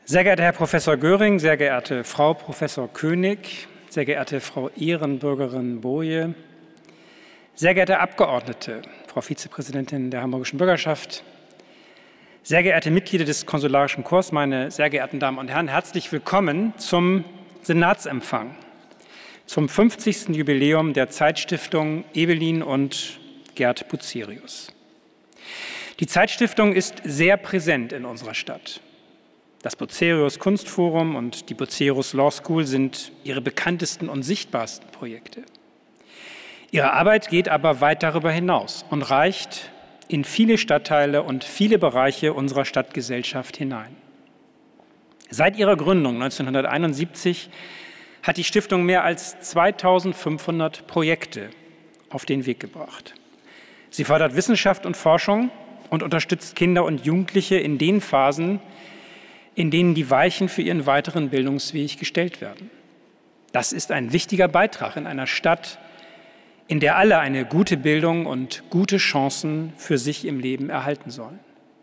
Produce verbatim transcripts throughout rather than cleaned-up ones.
Sehr geehrter Herr Professor Göring, sehr geehrte Frau Professor König, sehr geehrte Frau Ehrenbürgerin Boje, sehr geehrte Abgeordnete, Frau Vizepräsidentin der Hamburgischen Bürgerschaft, sehr geehrte Mitglieder des Konsularischen Korps, meine sehr geehrten Damen und Herren, herzlich willkommen zum Senatsempfang, zum fünfzigsten Jubiläum der Zeitstiftung Evelyn und Gerd Bucerius. Die Zeitstiftung ist sehr präsent in unserer Stadt. Das Bucerius Kunstforum und die Bucerius Law School sind ihre bekanntesten und sichtbarsten Projekte. Ihre Arbeit geht aber weit darüber hinaus und reicht in viele Stadtteile und viele Bereiche unserer Stadtgesellschaft hinein. Seit ihrer Gründung neunzehnhunderteinundsiebzig hat die Stiftung mehr als zweitausendfünfhundert Projekte auf den Weg gebracht. Sie fördert Wissenschaft und Forschung und unterstützt Kinder und Jugendliche in den Phasen, in denen die Weichen für ihren weiteren Bildungsweg gestellt werden. Das ist ein wichtiger Beitrag in einer Stadt, in der alle eine gute Bildung und gute Chancen für sich im Leben erhalten sollen.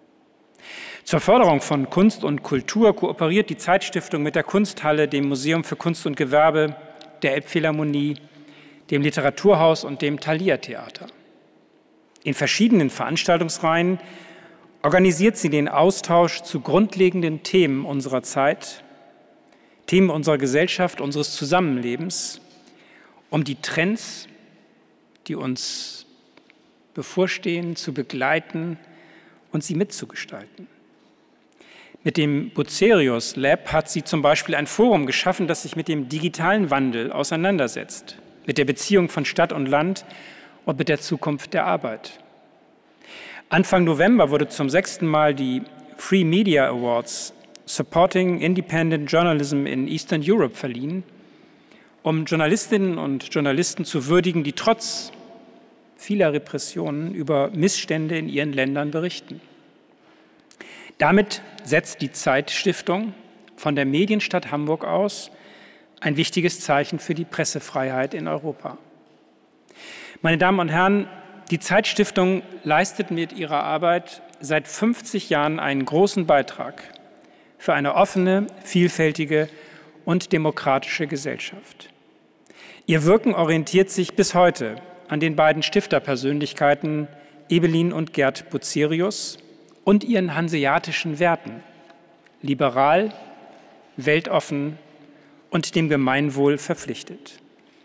Zur Förderung von Kunst und Kultur kooperiert die Zeitstiftung mit der Kunsthalle, dem Museum für Kunst und Gewerbe, der Elbphilharmonie, dem Literaturhaus und dem Thalia Theater. In verschiedenen Veranstaltungsreihen organisiert sie den Austausch zu grundlegenden Themen unserer Zeit, Themen unserer Gesellschaft, unseres Zusammenlebens, um die Trends, die uns bevorstehen, zu begleiten und sie mitzugestalten. Mit dem Bucerius Lab hat sie zum Beispiel ein Forum geschaffen, das sich mit dem digitalen Wandel auseinandersetzt, mit der Beziehung von Stadt und Land und mit der Zukunft der Arbeit. Anfang November wurde zum sechsten Mal die Free Media Awards Supporting Independent Journalism in Eastern Europe verliehen, um Journalistinnen und Journalisten zu würdigen, die trotz vieler Repressionen über Missstände in ihren Ländern berichten. Damit setzt die Zeitstiftung von der Medienstadt Hamburg aus ein wichtiges Zeichen für die Pressefreiheit in Europa. Meine Damen und Herren, die Zeitstiftung leistet mit ihrer Arbeit seit fünfzig Jahren einen großen Beitrag für eine offene, vielfältige und demokratische Gesellschaft. Ihr Wirken orientiert sich bis heute an den beiden Stifterpersönlichkeiten Evelyn und Gerd Bucerius und ihren hanseatischen Werten: liberal, weltoffen und dem Gemeinwohl verpflichtet.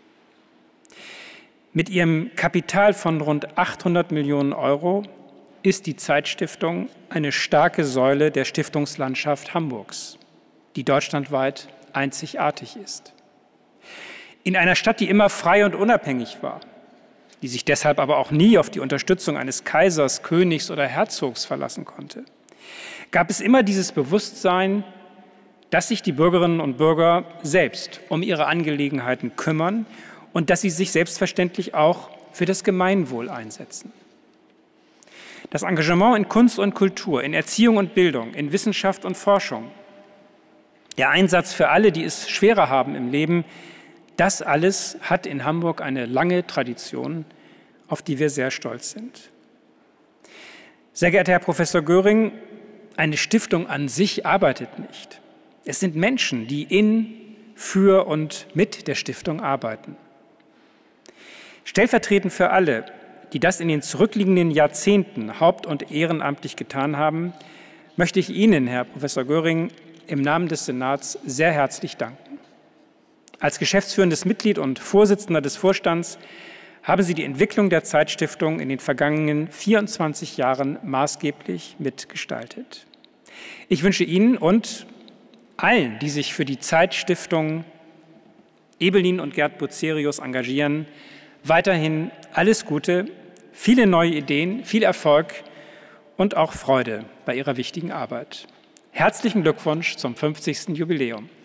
Mit ihrem Kapital von rund achthundert Millionen Euro ist die Zeitstiftung eine starke Säule der Stiftungslandschaft Hamburgs, die deutschlandweit einzigartig ist. In einer Stadt, die immer frei und unabhängig war, die sich deshalb aber auch nie auf die Unterstützung eines Kaisers, Königs oder Herzogs verlassen konnte, gab es immer dieses Bewusstsein, dass sich die Bürgerinnen und Bürger selbst um ihre Angelegenheiten kümmern und dass sie sich selbstverständlich auch für das Gemeinwohl einsetzen. Das Engagement in Kunst und Kultur, in Erziehung und Bildung, in Wissenschaft und Forschung, der Einsatz für alle, die es schwerer haben im Leben, das alles hat in Hamburg eine lange Tradition, auf die wir sehr stolz sind. Sehr geehrter Herr Professor Göring, eine Stiftung an sich arbeitet nicht. Es sind Menschen, die in, für und mit der Stiftung arbeiten. Stellvertretend für alle, die das in den zurückliegenden Jahrzehnten haupt- und ehrenamtlich getan haben, möchte ich Ihnen, Herr Professor Göring, im Namen des Senats sehr herzlich danken. Als geschäftsführendes Mitglied und Vorsitzender des Vorstands haben Sie die Entwicklung der Zeitstiftung in den vergangenen vierundzwanzig Jahren maßgeblich mitgestaltet. Ich wünsche Ihnen und allen, die sich für die Zeitstiftung Evelyn und Gerd Bucerius engagieren, weiterhin alles Gute, viele neue Ideen, viel Erfolg und auch Freude bei Ihrer wichtigen Arbeit. Herzlichen Glückwunsch zum fünfzigsten Jubiläum.